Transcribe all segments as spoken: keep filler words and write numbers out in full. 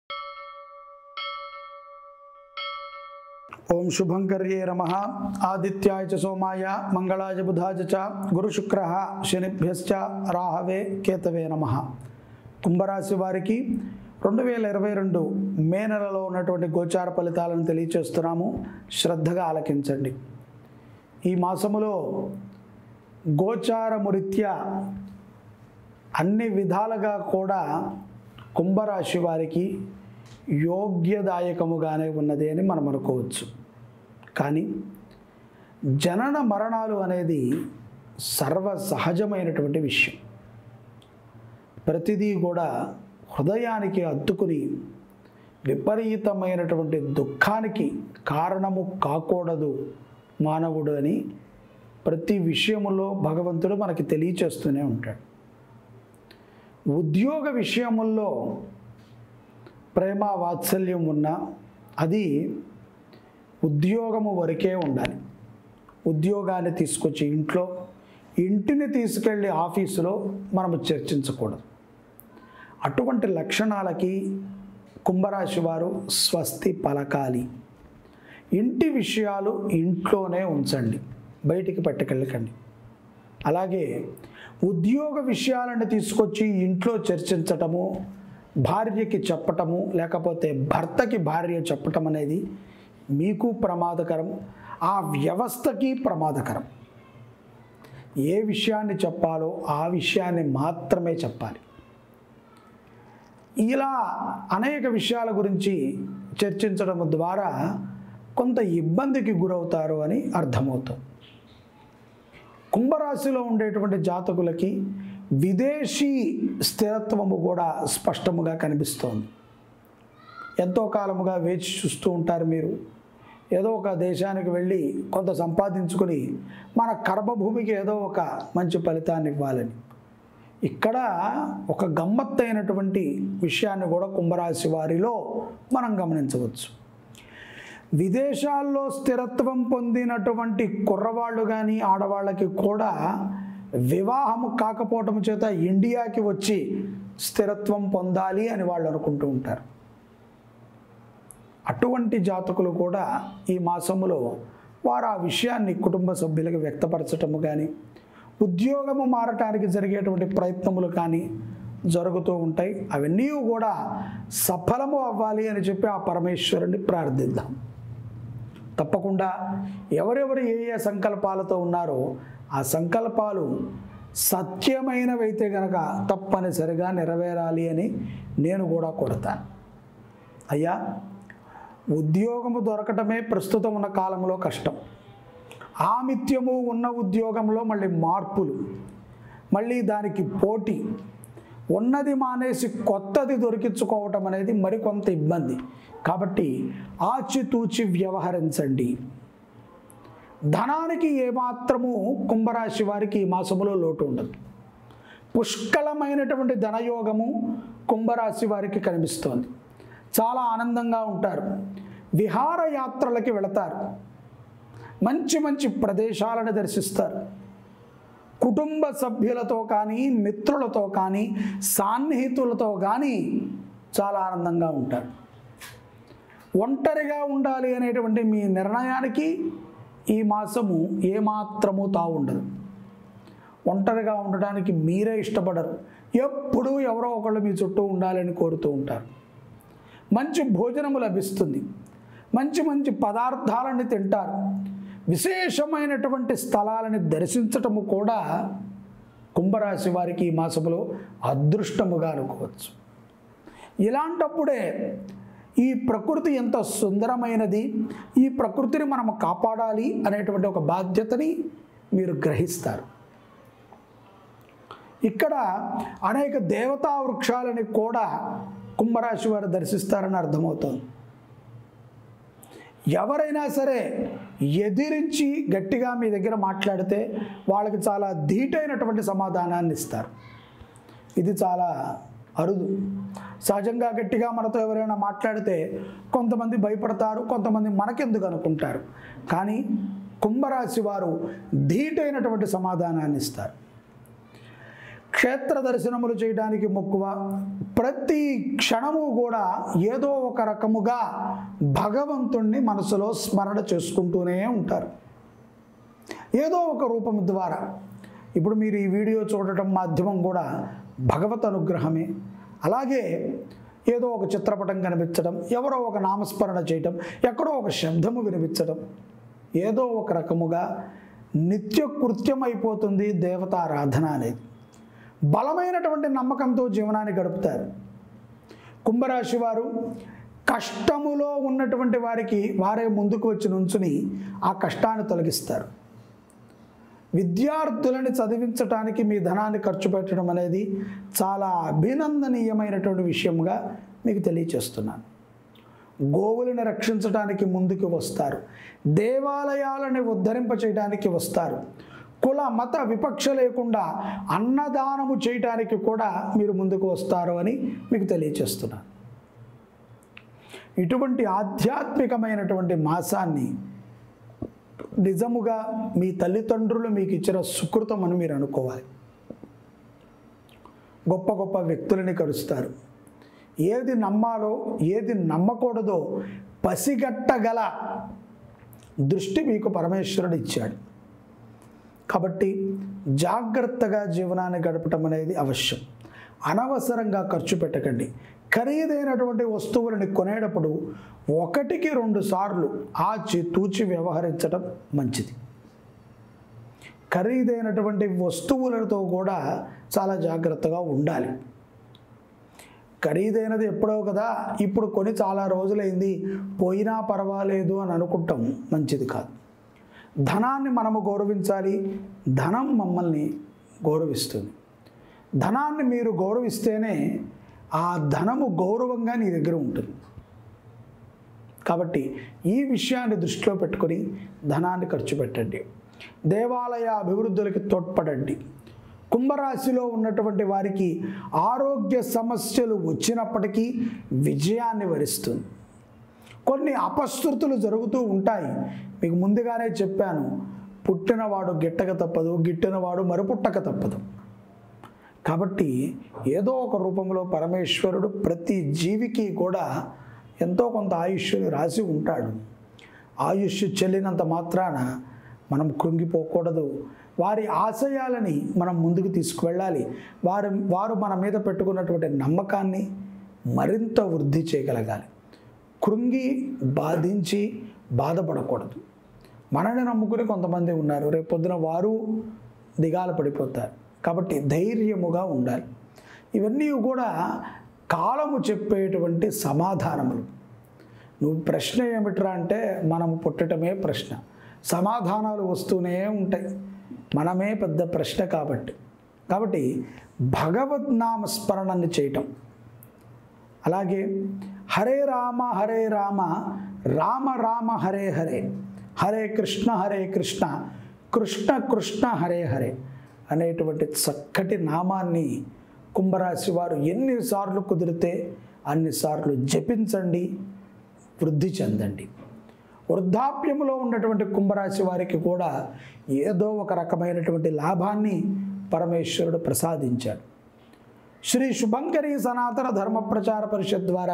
ओं शुभंकर्ये नमः। आदित्याय च सोमाय मंगलाय बुधाय च गुरुशुक्रः शनिभ्यश्च राहवे केतवे नमः। కుంభరాశి వారికి రెండు వేల ఇరవై రెండు మే నెలలో ఉన్నటువంటి గోచార ఫలితాలను తెలియజేస్తున్నాము, శ్రద్ధగా ఆలకించండి। ఈ మాసములో గోచారము రీత్యా అన్ని విధాలుగా కూడా కుంభరాశి వారికి యోగ్యదాయకముగానే ఉన్నది అని మనం అనుకోవచ్చు। కానీ జనన మరణాలు అనేది సర్వ సహజమైనటువంటి విషయం। ప్రతిదీ కూడా హృదయానికి అద్దుకుని విపరీతమైనటువంటి దుఃఖానికి కారణము కాకూడదు మానవుడు అని ప్రతి విషయములో భగవంతుడు మనకి తెలియచేస్తూనే ఉంటాడు। ఉద్యోగ విషయముల్లో ప్రేమ వాత్సల్యం ఉన్నా అది ఉద్యోగము వరకే ఉండాలి। ఉద్యోగాన్ని తీసుకొచ్చి ఇంట్లో, ఇంటిని తీసుకెళ్ళి ఆఫీసులో మనము చర్చించకూడదు। అటువంటి లక్షణాలకి కుంభరాశి వారు స్వస్తి పలకాలి। ఇంటి విషయాలు ఇంట్లోనే ఉంచండి, బయటికి పట్టుకెళ్ళకండి। అలాగే ఉద్యోగ విషయాలను తీసుకొచ్చి ఇంట్లో చర్చించటము, భార్యకి చెప్పటము, లేకపోతే భర్తకి భార్య చెప్పటం అనేది మీకు ప్రమాదకరం, ఆ వ్యవస్థకి ప్రమాదకరం। ఏ విషయాన్ని చెప్పాలో ఆ విషయాన్ని మాత్రమే చెప్పాలి। ఇలా అనేక విషయాల గురించి చర్చించడం ద్వారా కొంత ఇబ్బందికి గురవుతారు అని అర్థమవుతుంది। కుంభరాశిలో ఉండేటువంటి జాతకులకి విదేశీ స్థిరత్వము కూడా స్పష్టముగా కనిపిస్తోంది। ఎంతో కాలముగా వేచి చూస్తూ ఉంటారు మీరు, ఏదో ఒక దేశానికి వెళ్ళి కొంత సంపాదించుకొని మన కర్మభూమికి ఏదో ఒక మంచి ఫలితాన్ని ఇవ్వాలని। ఇక్కడ ఒక గమ్మత్తైనటువంటి విషయాన్ని కూడా కుంభరాశి వారిలో మనం గమనించవచ్చు। విదేశాల్లో స్థిరత్వం పొందినటువంటి కుర్రవాళ్ళు కానీ ఆడవాళ్ళకి కూడా వివాహము కాకపోవటం చేత ఇండియాకి వచ్చి స్థిరత్వం పొందాలి అని వాళ్ళు అనుకుంటూ ఉంటారు। అటువంటి జాతకులు కూడా ఈ మాసములో వారు ఆ విషయాన్ని కుటుంబ సభ్యులకు వ్యక్తపరచటము కానీ, ఉద్యోగము మారటానికి జరిగేటువంటి ప్రయత్నములు కానీ జరుగుతూ ఉంటాయి। అవన్నీ కూడా సఫలము అవ్వాలి అని చెప్పి ఆ పరమేశ్వరుని ప్రార్థిద్దాం। తప్పకుండా ఎవరెవరు ఏ ఏ సంకల్పాలతో ఉన్నారో ఆ సంకల్పాలు సత్యమైనవైతే గనక తప్పనిసరిగా నెరవేరాలి అని నేను కూడా కోరుతాను। అయ్యా, ఉద్యోగము దొరకటమే ప్రస్తుతం ఉన్న కాలంలో కష్టం। ఆమిత్యము ఉన్న ఉద్యోగంలో మళ్ళీ మార్పులు, మళ్ళీ దానికి పోటీ, ఉన్నది మానేసి కొత్తది దొరికించుకోవటం అనేది మరికొంత ఇబ్బంది। కాబట్టి ఆచితూచి వ్యవహరించండి। ధనానికి ఏమాత్రము కుంభరాశి వారికి ఈ మాసములో లోటు ఉండదు। పుష్కలమైనటువంటి ధనయోగము కుంభరాశి వారికి కనిపిస్తోంది। చాలా ఆనందంగా ఉంటారు, విహారయాత్రలకి వెళతారు, మంచి మంచి ప్రదేశాలను దర్శిస్తారు, కుటుంబ సభ్యులతో కానీ మిత్రులతో కానీ సాన్నిహితులతో కానీ చాలా ఆనందంగా ఉంటారు। ఒంటరిగా ఉండాలి అనేటువంటి మీ నిర్ణయానికి ఈ మాసము ఏమాత్రము తావుండదు। ఒంటరిగా ఉండడానికి మీరే ఇష్టపడరు, ఎప్పుడూ ఎవరో ఒకళ్ళు మీ చుట్టూ ఉండాలని కోరుతూ ఉంటారు। మంచి భోజనము లభిస్తుంది, మంచి మంచి పదార్థాలను తింటారు, విశేషమైనటువంటి స్థలాలను దర్శించటము కూడా కుంభరాశి వారికి ఈ మాసములో అదృష్టముగా అనుకోవచ్చు। ఇలాంటప్పుడే ఈ ప్రకృతి ఎంత సుందరమైనది, ఈ ప్రకృతిని మనం కాపాడాలి అనేటువంటి ఒక బాధ్యతని మీరు గ్రహిస్తారు। ఇక్కడ అనేక దేవతా వృక్షాలని కూడా కుంభరాశి వారు దర్శిస్తారని అర్థమవుతుంది। ఎవరైనా సరే ఎదిరించి గట్టిగా మీ దగ్గర మాట్లాడితే వాళ్ళకి చాలా ధీటైనటువంటి సమాధానాన్ని ఇస్తారు। ఇది చాలా అరుదు। సహజంగా గట్టిగా మనతో ఎవరైనా మాట్లాడితే కొంతమంది భయపడతారు, కొంతమంది మనకెందుకు అనుకుంటారు। కానీ కుంభరాశి వారు ధీటైనటువంటి సమాధానాన్ని ఇస్తారు। క్షేత్ర దర్శనములు చేయడానికి మక్కువ, ప్రతి క్షణము కూడా ఏదో ఒక రకముగా భగవంతుణ్ణి మనసులో స్మరణ చేసుకుంటూనే ఉంటారు ఏదో ఒక రూపం ద్వారా. ఇప్పుడు మీరు ఈ వీడియో చూడటం మాధ్యమం కూడా భగవత్ అనుగ్రహమే. అలాగే ఏదో ఒక చిత్రపటం కనిపించడం, ఎవరో ఒక నామస్మరణ చేయటం, ఎక్కడో ఒక శబ్దము వినిపించడం, ఏదో ఒక రకముగా నిత్య కృత్యం అయిపోతుంది దేవతారాధన అనేది. బలమైనటువంటి నమ్మకంతో జీవనాన్ని గడుపుతారు. కుంభరాశి వారు కష్టములో ఉన్నటువంటి వారికి వారే ముందుకు వచ్చి నుంచుని ఆ కష్టాన్ని తొలగిస్తారు. విద్యార్థులని చదివించడానికి మీ ధనాన్ని ఖర్చు పెట్టడం అనేది చాలా అభినందనీయమైనటువంటి విషయంగా మీకు తెలియచేస్తున్నాను. గోవులను రక్షించడానికి ముందుకు వస్తారు. దేవాలయాలని ఉద్ధరింప చేయడానికి వస్తారు. కుల మత విపక్ష లేకుండా అన్నదానము చేయడానికి కూడా మీరు ముందుకు వస్తారు అని మీకు తెలియచేస్తున్నాను. ఇటువంటి ఆధ్యాత్మికమైనటువంటి మాసాన్ని నిజముగా మీ తల్లిదండ్రులు మీకు ఇచ్చిన సుకృతం అని మీరు అనుకోవాలి. గొప్ప గొప్ప వ్యక్తులని కలుస్తారు. ఏది నమ్మాలో ఏది నమ్మకూడదో పసిగట్టగల దృష్టి మీకు పరమేశ్వరుడు ఇచ్చాడు. కాబట్టి జాగ్రత్తగా జీవనాన్ని గడపటం అనేది అవశ్యం. అనవసరంగా ఖర్చు పెట్టకండి. ఖరీదైనటువంటి వస్తువులని కొనేటప్పుడు ఒకటికి రెండు సార్లు ఆచి తూచి వ్యవహరించడం మంచిది. ఖరీదైనటువంటి వస్తువులతో కూడా చాలా జాగ్రత్తగా ఉండాలి. ఖరీదైనది ఎప్పుడో కదా, ఇప్పుడు కొని చాలా రోజులైంది, పోయినా పర్వాలేదు అని అనుకుంటాం, మంచిది కాదు. ధనాన్ని మనము గౌరవించాలి, ధనం మమ్మల్ని గౌరవిస్తుంది. ధనాన్ని మీరు గౌరవిస్తేనే ఆ ధనము గౌరవంగా నీ దగ్గర ఉంటుంది. కాబట్టి ఈ విషయాన్ని దృష్టిలో పెట్టుకొని ధనాన్ని ఖర్చు పెట్టండి. దేవాలయ అభివృద్ధులకి తోడ్పడండి. కుంభరాశిలో ఉన్నటువంటి వారికి ఆరోగ్య సమస్యలు వచ్చినప్పటికీ విజయాన్ని వరిస్తుంది. కొన్ని అపశృతులు జరుగుతూ ఉంటాయి. మీకు ముందుగానే చెప్పాను, పుట్టినవాడు గిట్టక తప్పదు, గిట్టినవాడు మరుపుట్టక తప్పదు. కాబట్టి ఏదో ఒక రూపంలో పరమేశ్వరుడు ప్రతి జీవికి కూడా ఎంతో కొంత ఆయుష్ని రాసి ఉంటాడు. ఆయుష్ చెల్లినంత మాత్రాన మనం కృంగిపోకూడదు. వారి ఆశయాలని మనం ముందుకు తీసుకువెళ్ళాలి. వారు వారు మన మీద పెట్టుకున్నటువంటి నమ్మకాన్ని మరింత వృద్ధి చేయగలగాలి. కృంగి బాధించి బాధపడకూడదు. మనని నమ్ముకుని కొంతమంది ఉన్నారు, రేపొద్దున వారు దిగాలు పడిపోతారు. కాబట్టి ధైర్యముగా ఉండాలి. ఇవన్నీ కూడా కాలము చెప్పేటువంటి సమాధానములు. నువ్వు ప్రశ్న ఏమిట్రా అంటే మనము పుట్టటమే ప్రశ్న, సమాధానాలు వస్తూనే ఉంటాయి. మనమే పెద్ద ప్రశ్న. కాబట్టి కాబట్టి భగవద్నామ స్మరణని చేయటం, అలాగే హరే రామ హరే రామ రామ రామ హరే హరే, హరే కృష్ణ హరే కృష్ణ కృష్ణ కృష్ణ హరే హరే అనేటువంటి చక్కటి నామాన్ని కుంభరాశి వారు ఎన్నిసార్లు కుదిరితే అన్నిసార్లు జపించండి, వృద్ధి చెందండి. వృద్ధాప్యములో ఉన్నటువంటి కుంభరాశి వారికి కూడా ఏదో ఒక రకమైనటువంటి లాభాన్ని పరమేశ్వరుడు ప్రసాదించాడు. శ్రీ శుభంకరి సనాతన ధర్మ ప్రచార పరిషత్ ద్వారా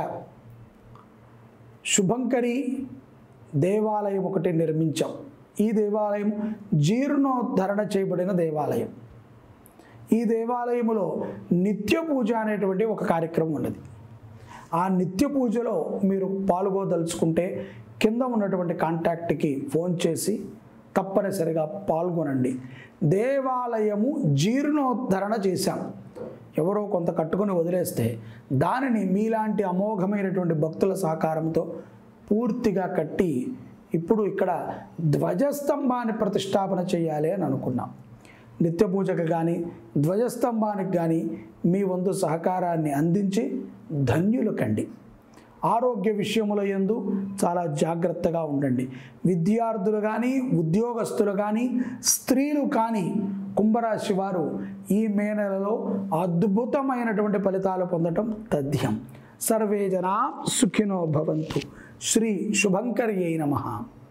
శుభంకరి దేవాలయం ఒకటి నిర్మించాం. ఈ దేవాలయం జీర్ణోద్ధరణ చేయబడిన దేవాలయం. ఈ దేవాలయములో నిత్య పూజ అనేటువంటి ఒక కార్యక్రమం ఉన్నది. ఆ నిత్య పూజలో మీరు పాల్గొదలుచుకుంటే కింద ఉన్నటువంటి కాంటాక్ట్కి ఫోన్ చేసి తప్పనిసరిగా పాల్గొనండి. దేవాలయము జీర్ణోద్ధరణ చేశాం. ఎవరో కొంత కట్టుకొని వదిలేస్తే దానిని మీలాంటి అమోఘమైనటువంటి భక్తుల సహకారంతో పూర్తిగా కట్టి ఇప్పుడు ఇక్కడ ధ్వజస్తంభాన్ని ప్రతిష్టాపన చేయాలి అని అనుకున్నాం. నిత్య పూజకు కానీ ధ్వజస్తంభానికి కానీ మీ వంతు సహకారాన్ని అందించి ధన్యులు కండి. ఆరోగ్య విషయముల యందు చాలా జాగ్రత్తగా ఉండండి. విద్యార్థులు కానీ ఉద్యోగస్తులు కానీ స్త్రీలు కానీ కుంభరాశి వారు ఈ మే నెలలో అద్భుతమైనటువంటి ఫలితాలు పొందటం తథ్యం. సర్వే జనా సుఖినో భవంతు. శ్రీ శుభంకర్యై నమః.